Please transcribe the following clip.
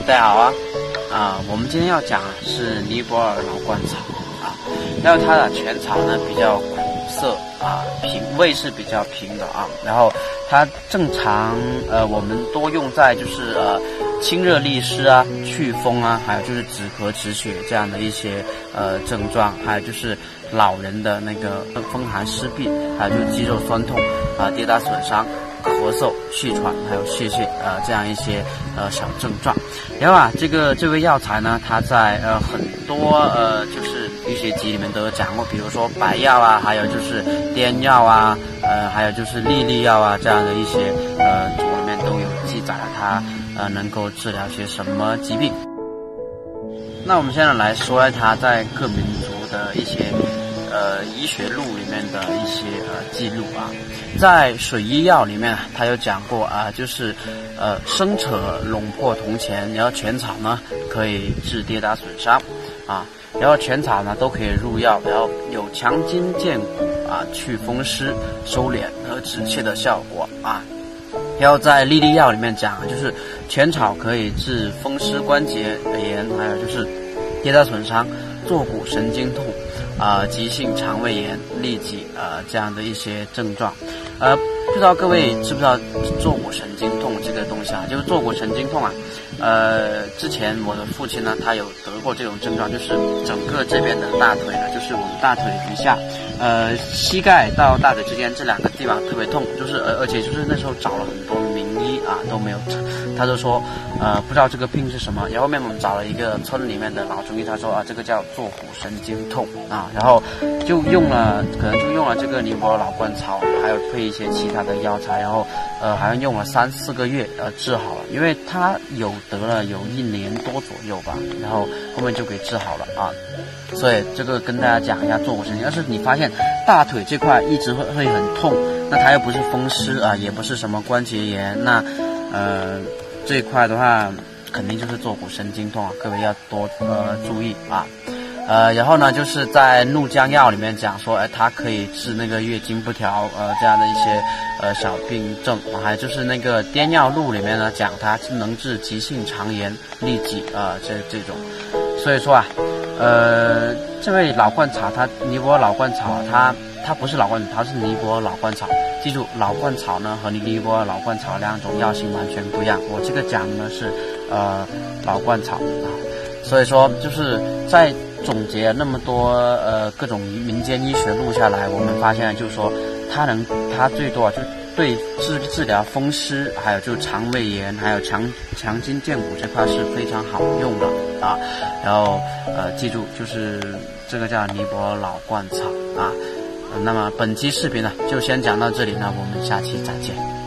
大家好我们今天要讲是尼泊尔老鹳草然后它的全草呢比较苦涩平味是比较平的然后它正常我们多用在就是清热利湿祛风还有就是止咳止血这样的一些症状，还有就是老人的那个风寒湿痹，还有就是肌肉酸痛跌打损伤、咳嗽、气喘，还有泄泻这样一些小症状。然后这味药材呢，它在很多就是医学集里面都有讲过，比如说白药还有就是滇药还有就是利利药这样的一些组里面都有记载了它能够治疗些什么疾病。那我们现在来说它在各民族的一些医学录里面的一些记录在水医药里面他有讲过就是生扯龙破铜钱，然后全草呢可以治跌打损伤然后全草呢都可以入药，然后有强筋健骨祛风湿、收敛和止泻的效果然后在利利药里面讲就是全草可以治风湿关节炎，还有就是跌打损伤、坐骨神经痛急性肠胃炎、痢疾这样的一些症状。不知道各位知不知道坐骨神经痛这个东西就是坐骨神经痛之前我的父亲呢他有得过这种症状，就是整个这边的大腿呢，就是我们大腿以下膝盖到大腿之间这两个地方特别痛，就是而且就是那时候找了很多名医都没有，他就说不知道这个病是什么。然后后面我们找了一个村里面的老中医，他说这个叫坐骨神经痛然后可能就用了这个尼泊尔老鹳草，还有配一些其他的药材，然后好像用了3-4个月治好了，因为他得了有1年多左右吧，然后后面就给治好了所以这个跟大家讲一下坐骨神经。要是你发现大腿这块一直会很痛，那它又不是风湿也不是什么关节炎，那这一块的话肯定就是坐骨神经痛各位要多注意然后呢就是在怒江药里面讲说它可以治那个月经不调这样的一些小病症还有就是那个滇药录里面呢讲它能治急性肠炎、痢疾这种。所以说这位老鹳草尼泊尔老鹳草它不是老鹳草，它是尼泊尔老鹳草。记住，老鹳草呢和尼泊尔老鹳草两种药性完全不一样。我这个讲的是老鹳草所以说就是在总结那么多各种民间医学录下来，我们发现就是说它最多就对治疗风湿，还有就是肠胃炎，还有强筋健骨这块是非常好用的然后记住就是这个叫尼泊尔老鹳草那么本期视频呢就先讲到这里，那我们下期再见。